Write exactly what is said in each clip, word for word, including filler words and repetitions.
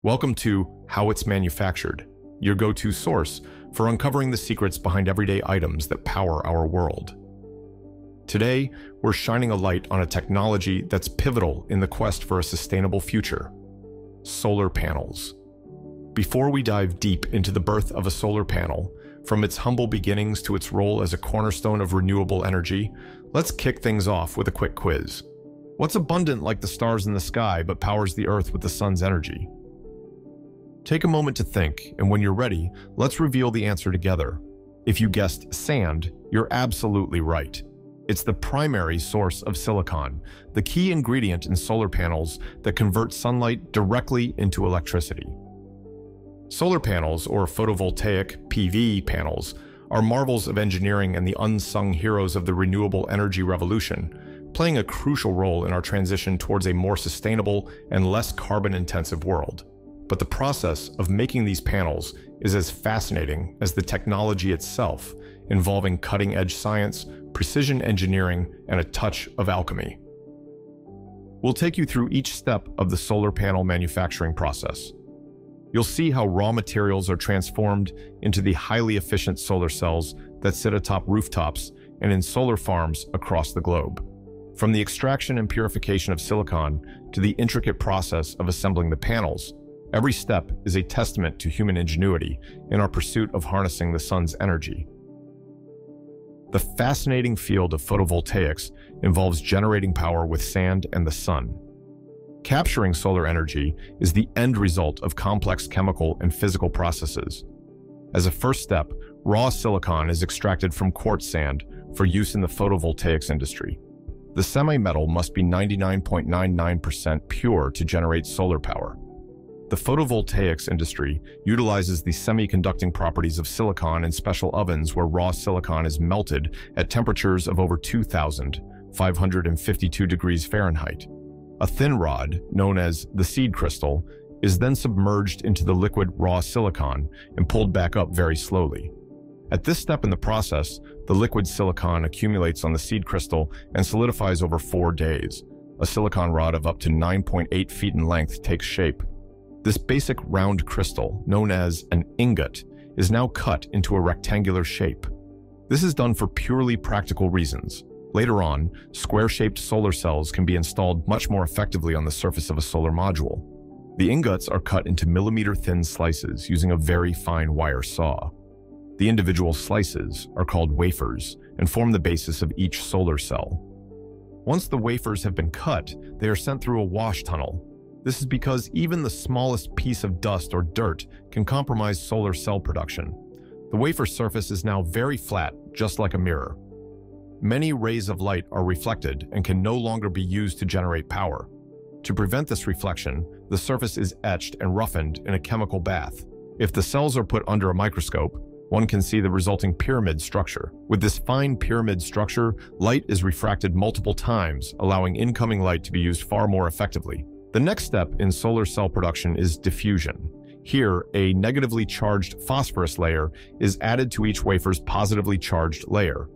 Welcome to How It's Manufactured, your go-to source for uncovering the secrets behind everyday items that power our world. Today, we're shining a light on a technology that's pivotal in the quest for a sustainable future: solar panels. Before we dive deep into the birth of a solar panel, from its humble beginnings to its role as a cornerstone of renewable energy, let's kick things off with a quick quiz. What's abundant like the stars in the sky but powers the Earth with the sun's energy? Take a moment to think, and when you're ready, let's reveal the answer together. If you guessed sand, you're absolutely right. It's the primary source of silicon, the key ingredient in solar panels that convert sunlight directly into electricity. Solar panels, or photovoltaic P V panels, are marvels of engineering and the unsung heroes of the renewable energy revolution, playing a crucial role in our transition towards a more sustainable and less carbon-intensive world. But the process of making these panels is as fascinating as the technology itself, involving cutting-edge science, precision engineering, and a touch of alchemy. We'll take you through each step of the solar panel manufacturing process. You'll see how raw materials are transformed into the highly efficient solar cells that sit atop rooftops and in solar farms across the globe. From the extraction and purification of silicon to the intricate process of assembling the panels, every step is a testament to human ingenuity in our pursuit of harnessing the sun's energy. The fascinating field of photovoltaics involves generating power with sand and the sun. Capturing solar energy is the end result of complex chemical and physical processes. As a first step, raw silicon is extracted from quartz sand for use in the photovoltaics industry. The semi-metal must be ninety-nine point nine nine percent pure to generate solar power. The photovoltaics industry utilizes the semiconducting properties of silicon in special ovens where raw silicon is melted at temperatures of over two thousand five hundred fifty-two degrees Fahrenheit. A thin rod, known as the seed crystal, is then submerged into the liquid raw silicon and pulled back up very slowly. At this step in the process, the liquid silicon accumulates on the seed crystal and solidifies over four days. A silicon rod of up to nine point eight feet in length takes shape. This basic round crystal, known as an ingot, is now cut into a rectangular shape. This is done for purely practical reasons. Later on, square-shaped solar cells can be installed much more effectively on the surface of a solar module. The ingots are cut into millimeter-thin slices using a very fine wire saw. The individual slices are called wafers and form the basis of each solar cell. Once the wafers have been cut, they are sent through a wash tunnel. This is because even the smallest piece of dust or dirt can compromise solar cell production. The wafer surface is now very flat, just like a mirror. Many rays of light are reflected and can no longer be used to generate power. To prevent this reflection, the surface is etched and roughened in a chemical bath. If the cells are put under a microscope, one can see the resulting pyramid structure. With this fine pyramid structure, light is refracted multiple times, allowing incoming light to be used far more effectively. The next step in solar cell production is diffusion. Here, a negatively charged phosphorus layer is added to each wafer's positively charged layer.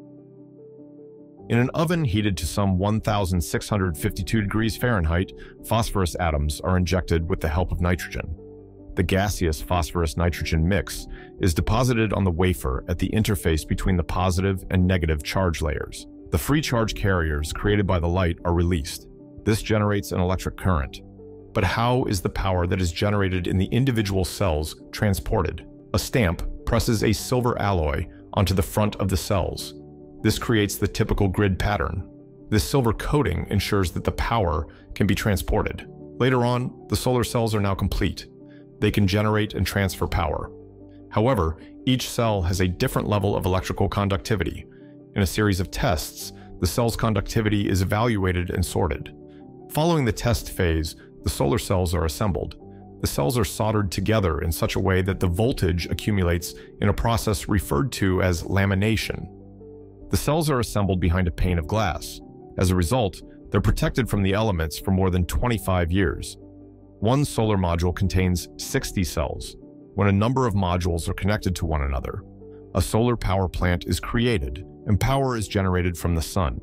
In an oven heated to some one thousand six hundred fifty-two degrees Fahrenheit, phosphorus atoms are injected with the help of nitrogen. The gaseous phosphorus-nitrogen mix is deposited on the wafer at the interface between the positive and negative charge layers. The free charge carriers created by the light are released. This generates an electric current. But how is the power that is generated in the individual cells transported? A stamp presses a silver alloy onto the front of the cells. This creates the typical grid pattern. This silver coating ensures that the power can be transported. Later on, the solar cells are now complete. They can generate and transfer power. However, each cell has a different level of electrical conductivity. In a series of tests, the cell's conductivity is evaluated and sorted. Following the test phase, the solar cells are assembled. The cells are soldered together in such a way that the voltage accumulates in a process referred to as lamination. The cells are assembled behind a pane of glass. As a result, they're protected from the elements for more than twenty-five years. One solar module contains sixty cells. When a number of modules are connected to one another, a solar power plant is created, and power is generated from the sun.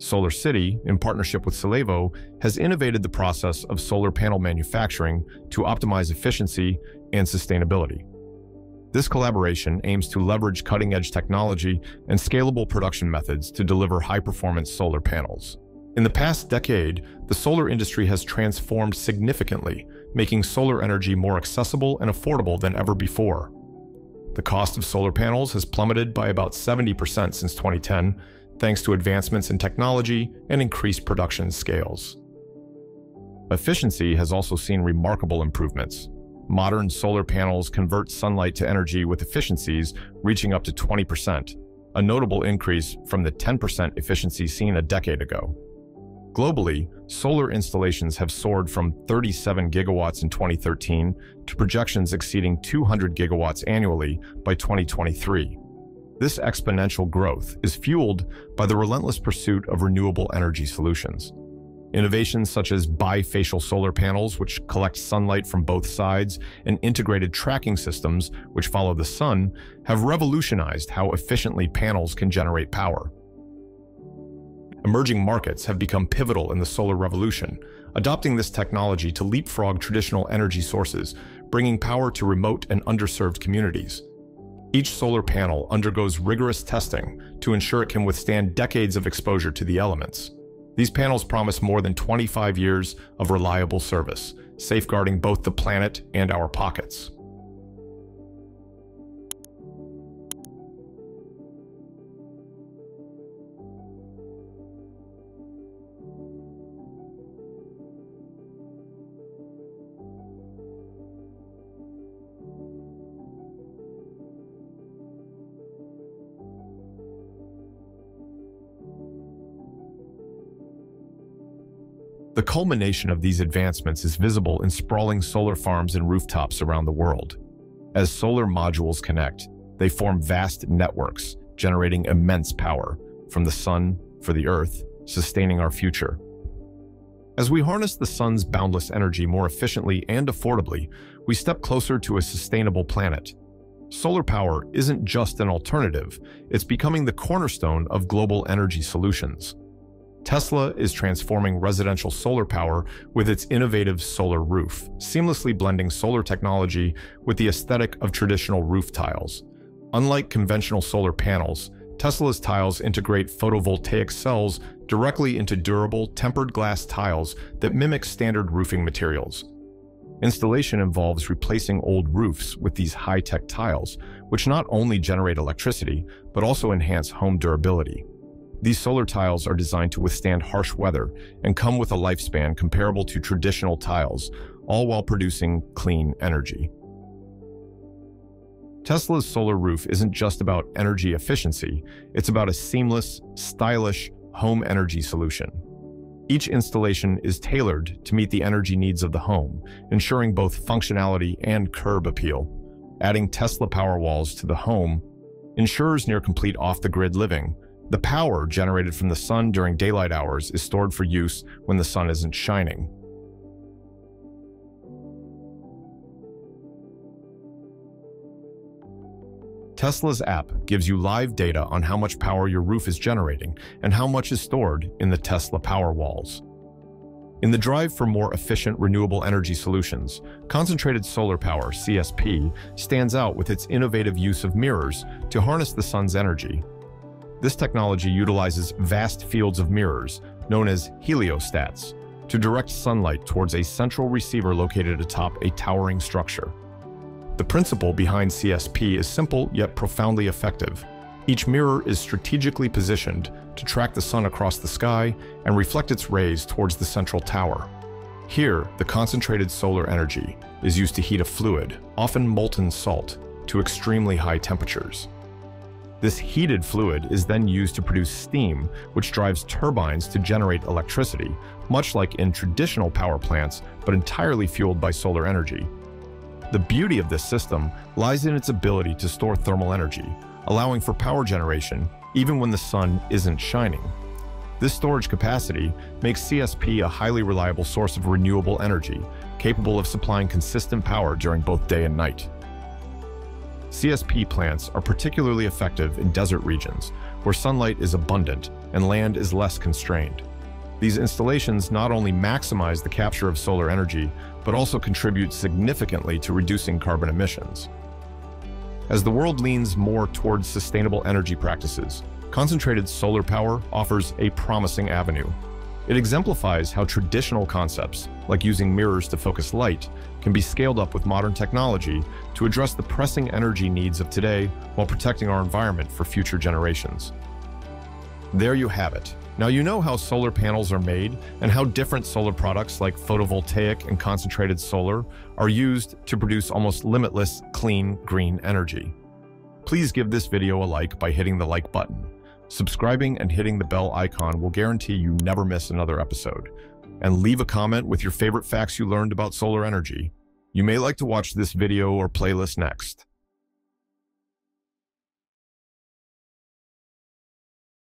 Solar City, in partnership with Solevo, has innovated the process of solar panel manufacturing to optimize efficiency and sustainability. This collaboration aims to leverage cutting-edge technology and scalable production methods to deliver high-performance solar panels. In the past decade, the solar industry has transformed significantly, making solar energy more accessible and affordable than ever before. The cost of solar panels has plummeted by about seventy percent since twenty ten, thanks to advancements in technology and increased production scales. Efficiency has also seen remarkable improvements. Modern solar panels convert sunlight to energy with efficiencies reaching up to twenty percent, a notable increase from the ten percent efficiency seen a decade ago. Globally, solar installations have soared from thirty-seven gigawatts in twenty thirteen to projections exceeding two hundred gigawatts annually by twenty twenty-three. This exponential growth is fueled by the relentless pursuit of renewable energy solutions. Innovations such as bifacial solar panels, which collect sunlight from both sides, and integrated tracking systems, which follow the sun, have revolutionized how efficiently panels can generate power. Emerging markets have become pivotal in the solar revolution, adopting this technology to leapfrog traditional energy sources, bringing power to remote and underserved communities. Each solar panel undergoes rigorous testing to ensure it can withstand decades of exposure to the elements. These panels promise more than twenty-five years of reliable service, safeguarding both the planet and our pockets. The culmination of these advancements is visible in sprawling solar farms and rooftops around the world. As solar modules connect, they form vast networks, generating immense power from the sun for the Earth, sustaining our future. As we harness the sun's boundless energy more efficiently and affordably, we step closer to a sustainable planet. Solar power isn't just an alternative, it's becoming the cornerstone of global energy solutions. Tesla is transforming residential solar power with its innovative solar roof, seamlessly blending solar technology with the aesthetic of traditional roof tiles. Unlike conventional solar panels, Tesla's tiles integrate photovoltaic cells directly into durable, tempered glass tiles that mimic standard roofing materials. Installation involves replacing old roofs with these high-tech tiles, which not only generate electricity, but also enhance home durability. These solar tiles are designed to withstand harsh weather and come with a lifespan comparable to traditional tiles, all while producing clean energy. Tesla's solar roof isn't just about energy efficiency, it's about a seamless, stylish home energy solution. Each installation is tailored to meet the energy needs of the home, ensuring both functionality and curb appeal. Adding Tesla Powerwalls to the home ensures near-complete off-the-grid living. The power generated from the sun during daylight hours is stored for use when the sun isn't shining. Tesla's app gives you live data on how much power your roof is generating and how much is stored in the Tesla Powerwalls. In the drive for more efficient renewable energy solutions, Concentrated Solar Power, C S P, stands out with its innovative use of mirrors to harness the sun's energy. This technology utilizes vast fields of mirrors, known as heliostats, to direct sunlight towards a central receiver located atop a towering structure. The principle behind C S P is simple yet profoundly effective. Each mirror is strategically positioned to track the sun across the sky and reflect its rays towards the central tower. Here, the concentrated solar energy is used to heat a fluid, often molten salt, to extremely high temperatures. This heated fluid is then used to produce steam, which drives turbines to generate electricity, much like in traditional power plants, but entirely fueled by solar energy. The beauty of this system lies in its ability to store thermal energy, allowing for power generation even when the sun isn't shining. This storage capacity makes C S P a highly reliable source of renewable energy, capable of supplying consistent power during both day and night. C S P plants are particularly effective in desert regions, where sunlight is abundant and land is less constrained. These installations not only maximize the capture of solar energy, but also contribute significantly to reducing carbon emissions. As the world leans more towards sustainable energy practices, concentrated solar power offers a promising avenue. It exemplifies how traditional concepts, like using mirrors to focus light, can be scaled up with modern technology to address the pressing energy needs of today while protecting our environment for future generations. There you have it. Now you know how solar panels are made and how different solar products like photovoltaic and concentrated solar are used to produce almost limitless, clean, green energy. Please give this video a like by hitting the like button. Subscribing and hitting the bell icon will guarantee you never miss another episode. And leave a comment with your favorite facts you learned about solar energy. You may like to watch this video or playlist next.